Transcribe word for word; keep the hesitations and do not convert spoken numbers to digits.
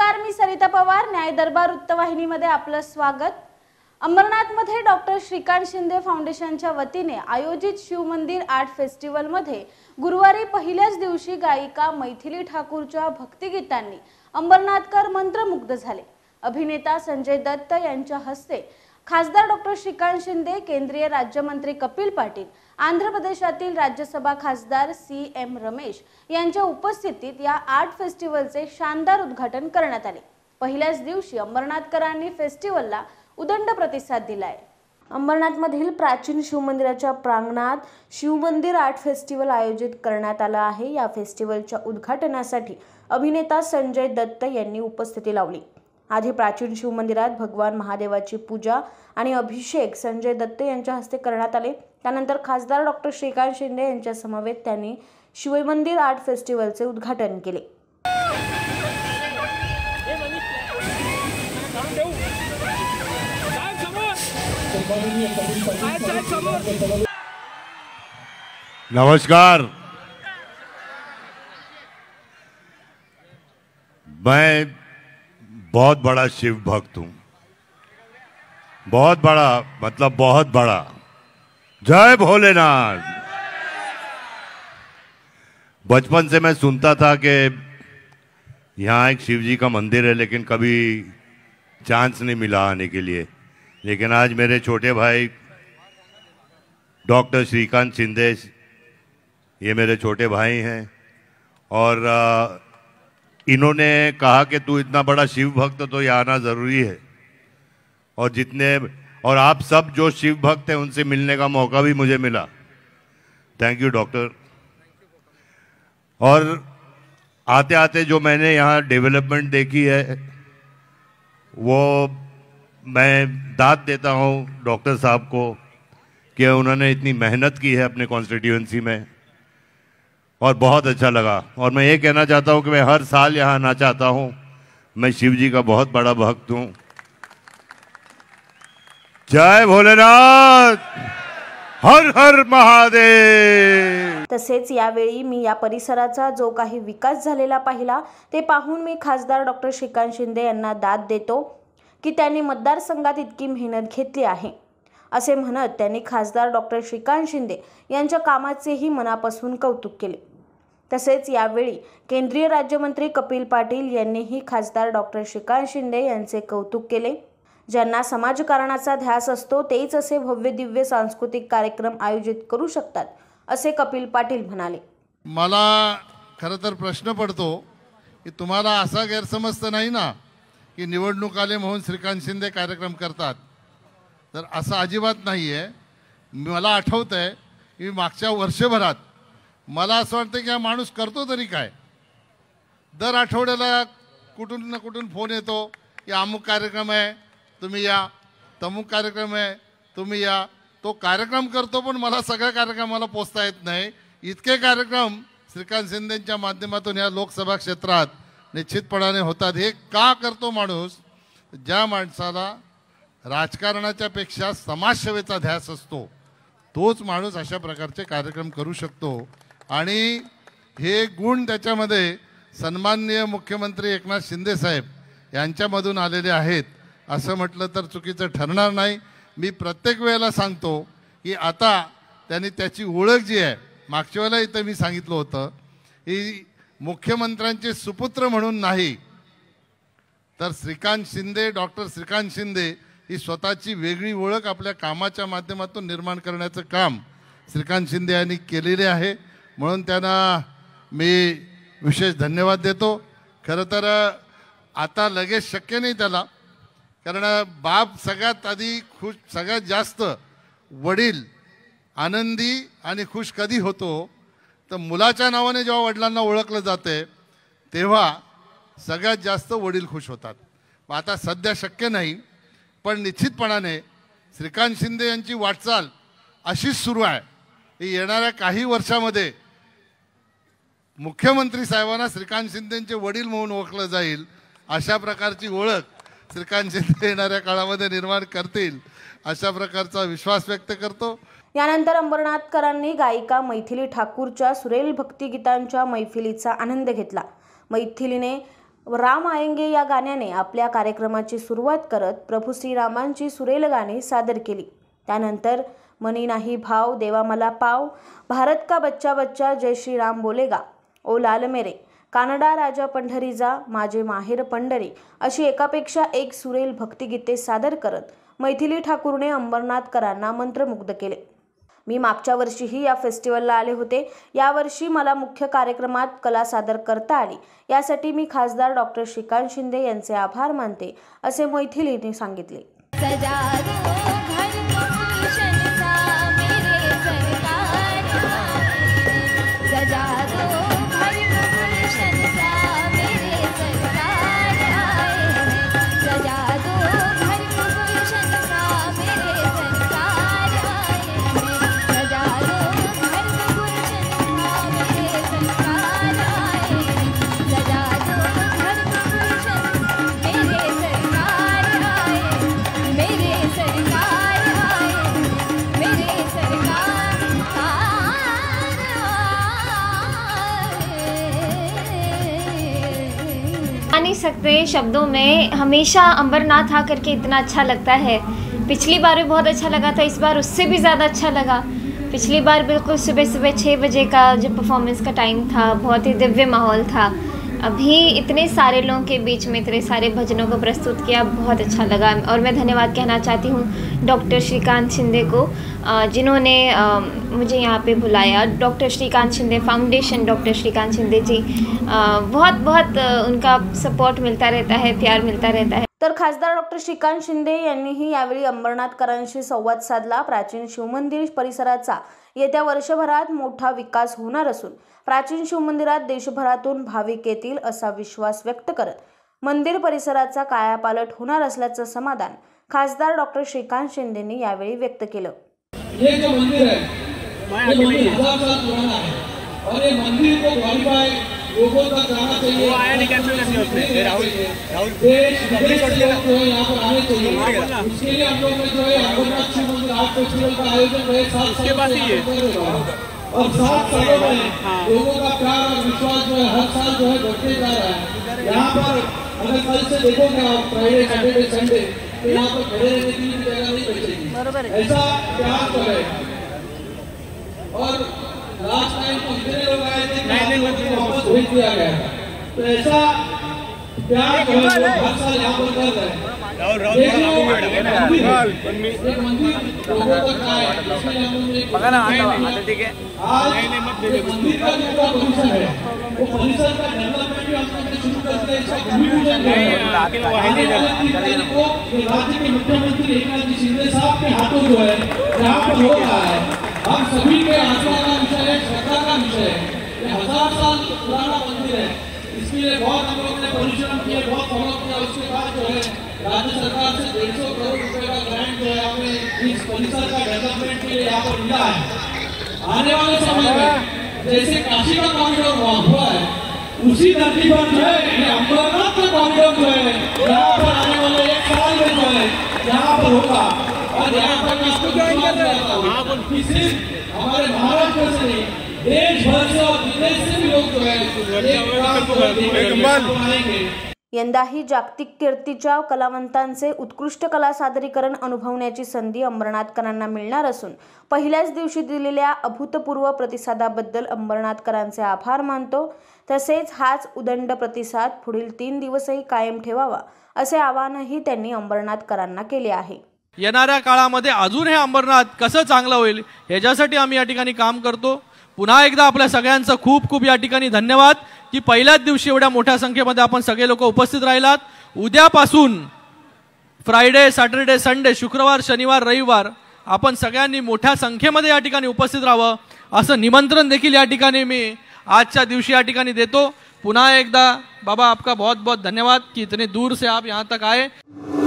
नमस्कार, मी सरिता पवार, न्याय दरबार वृत्तवाहिनीमध्ये आपलं स्वागत। अंबरनाथमध्ये डॉक्टर श्रीकांत शिंदे फाउंडेशनच्या वतीने आयोजित शिवमंदिर आर्ट फेस्टिवलमध्ये गुरुवारी पहिल्याच दिवशी गायिका मैथिली ठाकूरच्या भक्तिगीतांनी अंबरनाथकर मंत्रमुग्ध झाले। अभिनेता संजय दत्त यांच्या हस्ते खासदार डॉक्टर श्रीकांत शिंदे, केंद्रीय राज्यमंत्री कपिल पाटील, आंध्र प्रदेशातील राज्यसभा खासदार सी एम रमेश यांच्या उपस्थितीत या आर्ट फेस्टिवलचे शानदार उद्घाटन करण्यात आले। पहिल्याच दिवशी अंबरनाथकरांनी फेस्टिवलला उदंड प्रतिसाद दिलाय। अंबरनाथमधील प्राचीन शिवमंदिराच्या प्रांगणात शिवमंदिर आर्ट फेस्टिवल आयोजित करण्यात आला आहे। या फेस्टिवलच्या उद्घाटनासाठी अभिनेता संजय दत्त यांनी उपस्थिती लावली। आधी प्राचीन शिवमंदिरात भगवान महादेवाची पूजा आणि अभिषेक संजय दत्त यांच्या हस्ते करण्यात आले। त्यानंतर खासदार डॉक्टर श्रीकांत शिंदे यांच्या समवेत त्यांनी शिवमंदिर आर्ट फेस्टिवलचे उद्घाटन केले। नमस्कार, मैं बहुत बड़ा शिव भक्त हूँ। बहुत बड़ा मतलब बहुत बड़ा। जय भोलेनाथ। बचपन से मैं सुनता था कि यहाँ एक शिव जी का मंदिर है, लेकिन कभी चांस नहीं मिला आने के लिए। लेकिन आज मेरे छोटे भाई डॉक्टर श्रीकांत शिंदे, ये मेरे छोटे भाई हैं, और इन्होंने कहा कि तू इतना बड़ा शिव भक्त तो यहाँ आना ज़रूरी है। और जितने और आप सब जो शिव भक्त हैं उनसे मिलने का मौका भी मुझे मिला। Thank you doctor. और आते आते जो मैंने यहाँ डेवलपमेंट देखी है वो मैं दाद देता हूँ डॉक्टर साहब को कि उन्होंने इतनी मेहनत की है अपने कॉन्स्टिट्यूएंसी में, और बहुत अच्छा लगा। और मैं ये कहना चाहता हूँ कि मैं हर साल यहाँ आना चाहता हूँ। मैं शिव जी का बहुत बड़ा भक्त हूँ। जय भोलेनाथ, हर हर महादेव। तसेच यावेळी मी या परिसराचा जो काही विकास झालेला पाहिला ते पाहून मी खासदार डॉक्टर श्रीकांत शिंदे यांना दाद देतो की त्यांनी मतदारसंघात इतकी मेहनत घेतली आहे, असे म्हणत त्यांनी खासदार डॉक्टर श्रीकांत शिंदे यांच्या कामाचेही मनापासून कौतुक केले। तसेच यावेळी केंद्रीय राज्यमंत्री कपिल पाटील यांनीही खासदार डॉक्टर श्रीकांत शिंदे यांचे कौतुक केले। ज्यांना समाजकारणाचा ध्यास असतो तेच असे भव्य दिव्य सांस्कृतिक कार्यक्रम आयोजित करू शकतात, असे कपिल पाटील म्हणाले। मला खरं तर प्रश्न पडतो की तुम्हाला असा गैरसमज तर नाही ना की निवडणूक आले म्हणून श्रीकांत शिंदे कार्यक्रम करतात, तर असं अजिबात नाही आहे। मला आठवतं आहे की मागच्या वर्षभरात मला असं वाटतं की हा माणूस करतो तरी काय। दर आठवड्याला कुठून ना कुठून फोन येतो की अमुक कार्यक्रम आहे तुम्ही या, तमुक कार्यक्रम आहे तुम्ही या। तो कार्यक्रम करतो पण मला सगळ्या कार्यक्रमाला पोचता येत नाही। इतके कार्यक्रम श्रीकांत शिंदेंच्या माध्यमातून या लोकसभा क्षेत्रात निश्चितपणाने होतात। हे का करतो माणूस? ज्या माणसाला राजकारणाच्या पेक्षा समाजसेवेचा ध्यास असतो तोच माणूस अशा प्रकारचे कार्यक्रम करू शकतो। आणि हे गुण त्याच्यामध्ये सन्माननीय मुख्यमंत्री एकनाथ शिंदे साहेब यांच्यामधून आलेले आहेत असं म्हटलं तर चुकीचं ठरणार नाही। मी प्रत्येक वेळेला सांगतो की आता त्यांनी त्याची ओळख जी आहे, मागच्या वेळेला इथं मी सांगितलं होतं की मुख्यमंत्र्यांचे सुपुत्र म्हणून नाही, तर श्रीकांत शिंदे, डॉक्टर श्रीकांत शिंदे ही स्वतःची वेगळी ओळख आपल्या कामाच्या माध्यमातून निर्माण करण्याचं काम श्रीकांत शिंदे यांनी केलेले आहे। म्हणून त्यांना मी विशेष धन्यवाद देतो। खरं तर आता लगेच शक्य नाही त्याला, कारण बाप सगळ्यात आधी खुश, सगळ्यात जास्त वडील आनंदी आणि खुश कधी होतो तर मुलाच्या नावाने जेव्हा वडिलांना ओळखलं जाते तेव्हा सगळ्यात जास्त वडील खुश होतात। आता सध्या शक्य नाही, पण निश्चितपणाने श्रीकांत शिंदे यांची वाटचाल अशीच सुरू आहे की येणाऱ्या काही वर्षामध्ये मुख्यमंत्री साहेबांना श्रीकांत शिंदेंचे वडील म्हणून ओळखलं जाईल, अशा प्रकारची ओळख श्रीकांत शिंदे येणाऱ्या काळामध्ये निर्माण करतील अशा प्रकारचा विश्वास व्यक्त करतो। यानंतर अंबरनाथकरांनी गायिका मैथिली ठाकूरच्या सुरेल भक्तिगीतांच्या मैफिलीचा आनंद घेतला। मैथिलीने राम आएंगे या गाण्याने आपल्या कार्यक्रमाची सुरुवात करत प्रभू श्रीरामांची सुरेल गाणी सादर केली। त्यानंतर मनी नाही भाव देवा मला पाव, भारत का बच्चा बच्चा जय श्री राम बोलेगा, ओ लाल मेरे, कानडा राजा पंढरीजा, माझे माहेर पंढरी अशी एकापेक्षा एक सुरेल भक्तिगीते सादर करत मैथिली ठाकूरने अंबरनाथकरांना मंत्रमुग्ध केले। मी मागच्या वर्षीही या फेस्टिवलला आले होते। यावर्षी मला मुख्य कार्यक्रमात कला सादर करता आली, यासाठी मी खासदार डॉक्टर श्रीकांत शिंदे यांचे आभार मानते, असे मैथिलीने सांगितले। नहीं सकते शब्दों में। हमेशा अंबरनाथ आकर के इतना अच्छा लगता है। पिछली बार भी बहुत अच्छा लगा था, इस बार उससे भी ज़्यादा अच्छा लगा। पिछली बार बिल्कुल सुबह सुबह छः बजे का जो परफॉर्मेंस का टाइम था, बहुत ही दिव्य माहौल था। अभी इतने सारे लोगों के बीच में इतने सारे भजनों को प्रस्तुत किया, बहुत अच्छा लगा। और मैं धन्यवाद कहना चाहती हूँ डॉक्टर श्रीकांत शिंदे को, जिन्होंने मुझे यहाँ पे बुलाया। Doctor Shrikant Shinde foundation, doctor Shrikant Shinde ji, बहुत बहुत उनका सपोर्ट मिलता रहता है, प्यार मिलता रहता है। तर खासदार डॉक्टर श्रीकांत शिंदे यांनीही यावेळी अंबरनाथकरांशी संवाद साधला। प्राचीन शिवमंदिर परिसराचा येत्या वर्षभरात मोठा विकास होणार असून प्राचीन शिवमंदिरात देशभरातून भाविक येतील असा विश्वास व्यक्त करत मंदिर परिसराचा कायापालट होणार असल्याचं समाधान खासदार डॉक्टर श्रीकांत शिंदेंनी यावेळी व्यक्त केलं। ये जो मंदिर है, ये मंदिर हजार साल पुराना है और ये मंदिर को ग्लोरीफाई लोगों तक जाना चाहिए। वो आया नहीं कैंसिल करनी होती राहुल राहुल देश विदेश से लोग जो है यहाँ पर आने चाहिए। उसके लिए हम लोग ने जो है अंबरनाथ शिव मंदिर आर्ट फेस्टिवल का आयोजन जो है सात साल बाद ही और सात सालों में लोगों का प्यार और विश्वास जो है हर साल जो है बढ़ते जा रहा है। यहाँ पर अगर कल से देखोगे आप फ्राइडे सैटरडे संडे तो यहाँ पर खड़े रहने की भी जगह नहीं बचेगी, ऐसा प्यार तो है। और लास्ट टाइम तो इतने लोग आए थे कि वापस भेज दिया गया था, तो ऐसा प्यार जो है हर साल यहाँ पर कर रहे हैं। आज मंदिर का जो परिसर है वो परिसर का डेवलपमेंट भी हमने शुरू कर दिया। इसका भूमि पूजन को राज्य के मुख्यमंत्री एकनाथ जी शिंदे साहब के हाथों जो है यहाँ पर हो रहा है। हम सभी के आस्था का विषय है, श्रद्धा का विषय है। ये हजार साल पुराना मंदिर है, इसके लिए बहुत हम लोगों ने परिश्रम किया, बहुत फॉलो किया। उसके बाद जो है राज्य सरकार से डेढ़ सौ करोड़ रुपए का ग्रांट जो है हमें इस परिसर का डेवलपमेंट के लिए यहाँ पर मिला है। आने वाले समय में जैसे काशी का कॉरिडोर हुआ है, उसी धरती पर जो है ये अंबरनाथ का कॉरिडोर जो है यहाँ पर आने वाले एक साल में जो है यहाँ पर होगा। और यहाँ पर मैं आपको ज्वाइन कर रहा हूँ कि सिर्फ हमारे महाराष्ट्र से नहीं, देश भर से और विदेश से भी लोग जो है। यंदाही जागतिक कीर्तीच्या कलावंतांचे उत्कृष्ट कला सादरीकरण अनुभवण्याची संधी अंबरनाथकरांना मिळणार असून पहिल्याच दिवशी दिलेल्या अभूतपूर्व प्रतिसादाबद्दल अंबरनाथकरांचे आभार मानतो। तसेच हाच उदंड प्रतिसाद पुढील तीन दिवसही कायम ठेवावा असे आवाहनही त्यांनी अंबरनाथकरांना केले आहे। येणाऱ्या काळामध्ये अजून हे अंबरनाथ कसं चांगलं होईल याच्यासाठी आम्ही या ठिकाणी काम करतो। पुन्हा एकदा आपल्या सगळ्यांचं खूप खूप या ठिकाणी धन्यवाद की पहिल्याच दिवशी एवढ्या मोठ्या संख्येमध्ये आपण सगळे लोक उपस्थित राहिलात। उद्यापासून फ्रायडे सॅटरडे संडे शुक्रवार शनिवार रविवार आपण सगळ्यांनी मोठ्या संख्येमध्ये या ठिकाणी उपस्थित राहावं असं निमंत्रण देखील या ठिकाणी मी आजच्या दिवशी या ठिकाणी देतो। पुन्हा एकदा बाबा आपका बहुत बहुत धन्यवाद कि इतने दूर से आप यहाँ तक आए।